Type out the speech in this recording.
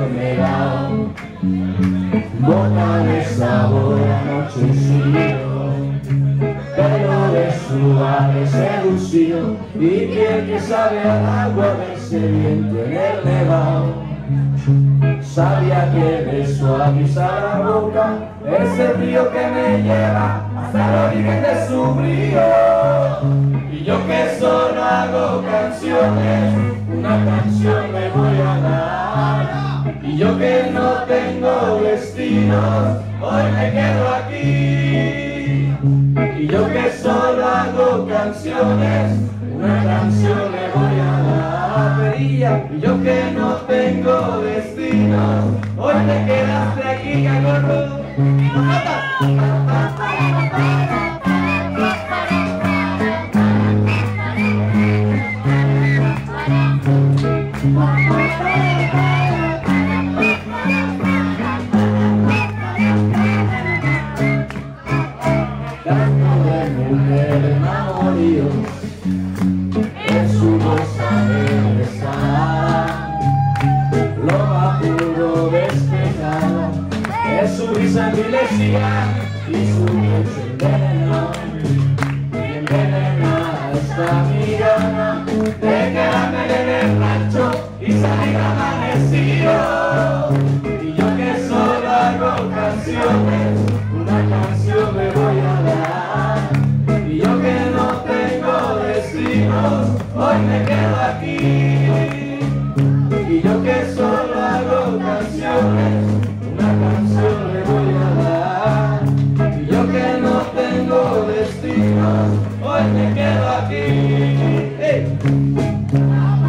mermelado, boca de sabor anochecido, pelo de suave seducido y piel que sabe al agua de sediento en el nevado. Sabía que de suavizar la boca ese río que me lleva hasta el origen de su brío. Y yo que solo hago canciones, una canción me voy a dar. Y yo que no tengo destinos, hoy me quedo aquí. Y yo que solo hago canciones, una canción me voy a dar. Y yo que no tengo destinos, hoy te quedaste aquí, cagorro. Canto de mujer amoríos, en su voz sabe besar, lo más puro despejado, es su risa envilecida y su pecho envenenado. Y envenenada está mi gana de quedarme en el rancho y salir amanecido. Y yo que solo hago canciones, una canción me voy a dar. Y yo que no tengo destinos, hoy me quedo aquí. Y yo que solo hago canciones, una canción le voy a dar. Y yo que no tengo destinos, hoy me quedo aquí. ¡Hey!